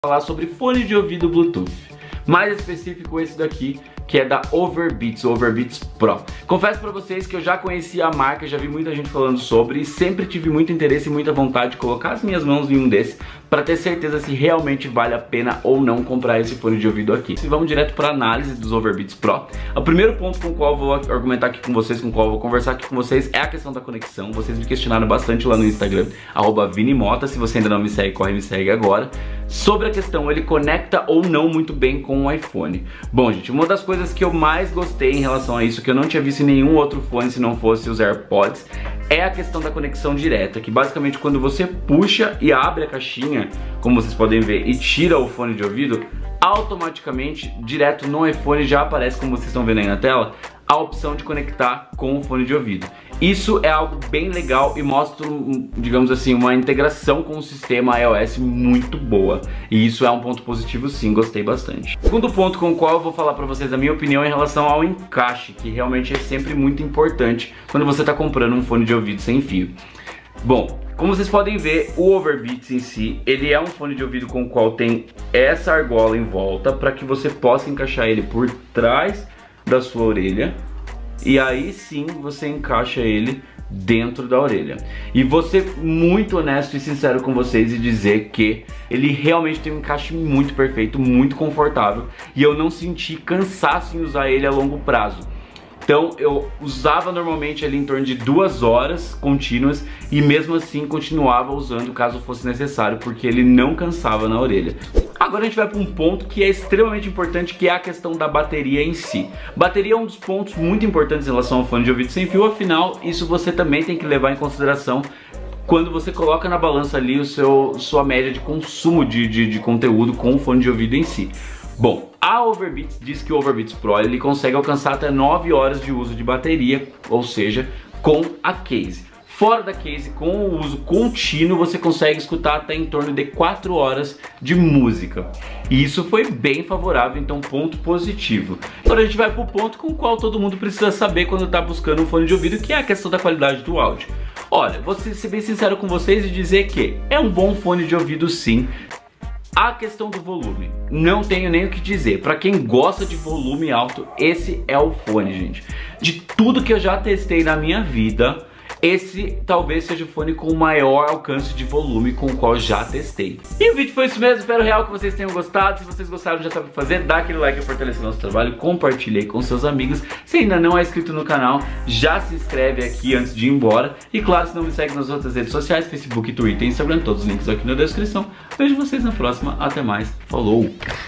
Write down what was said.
falar sobre fone de ouvido Bluetooth, mais específico esse daqui, que é da Overbeats, o Overbeats Pro. Confesso pra vocês que eu já conhecia a marca, já vi muita gente falando sobre e sempre tive muito interesse e muita vontade de colocar as minhas mãos em um desses para ter certeza se realmente vale a pena ou não comprar esse fone de ouvido aqui. E vamos direto para a análise dos Overbeats Pro. O primeiro ponto com o qual eu vou argumentar aqui com vocês, com o qual eu vou conversar aqui com vocês, é a questão da conexão. Vocês me questionaram bastante lá no Instagram, @vinimota. Se você ainda não me segue, corre e me segue agora. Sobre a questão, ele conecta ou não muito bem com o iPhone. Bom, gente, uma das coisas que eu mais gostei em relação a isso, que eu não tinha visto em nenhum outro fone se não fosse os AirPods, é a questão da conexão direta, que basicamente quando você puxa e abre a caixinha, como vocês podem ver, e tira o fone de ouvido, automaticamente, direto no iPhone já aparece, como vocês estão vendo aí na tela, a opção de conectar com o fone de ouvido. Isso é algo bem legal e mostra, digamos assim, uma integração com o sistema iOS muito boa. E isso é um ponto positivo sim, gostei bastante. Segundo ponto com o qual eu vou falar pra vocês a minha opinião em relação ao encaixe, que realmente é sempre muito importante quando você tá comprando um fone de ouvido sem fio. Bom, como vocês podem ver, o Overbeats em si, ele é um fone de ouvido com o qual tem essa argola em volta para que você possa encaixar ele por trás da sua orelha e aí sim você encaixa ele dentro da orelha. E vou ser muito honesto e sincero com vocês e dizer que ele realmente tem um encaixe muito perfeito, muito confortável e eu não senti cansaço em usar ele a longo prazo. Então eu usava normalmente ali em torno de 2 horas contínuas e mesmo assim continuava usando caso fosse necessário, porque ele não cansava na orelha. Agora a gente vai para um ponto que é extremamente importante, que é a questão da bateria em si. Bateria é um dos pontos muito importantes em relação ao fone de ouvido sem fio, afinal isso você também tem que levar em consideração quando você coloca na balança ali sua média de consumo de conteúdo com o fone de ouvido em si. Bom, a Overbeats diz que o Overbeats Pro ele consegue alcançar até 9 horas de uso de bateria, ou seja, com a case. Fora da case, com o uso contínuo, você consegue escutar até em torno de 4 horas de música. E isso foi bem favorável, então ponto positivo. Agora a gente vai para o ponto com o qual todo mundo precisa saber quando está buscando um fone de ouvido, que é a questão da qualidade do áudio. Olha, vou ser bem sincero com vocês e dizer que é um bom fone de ouvido sim. A questão do volume, não tenho nem o que dizer. Pra quem gosta de volume alto, esse é o fone, gente. De tudo que eu já testei na minha vida, esse talvez seja o fone com o maior alcance de volume com o qual já testei. E o vídeo foi isso mesmo, espero real que vocês tenham gostado. Se vocês gostaram, já sabe o que fazer, dá aquele like para fortalecer nosso trabalho, compartilha aí com seus amigos. Se ainda não é inscrito no canal, já se inscreve aqui antes de ir embora. E claro, se não me segue nas outras redes sociais, Facebook, Twitter e Instagram, todos os links aqui na descrição. Vejo vocês na próxima, até mais, falou!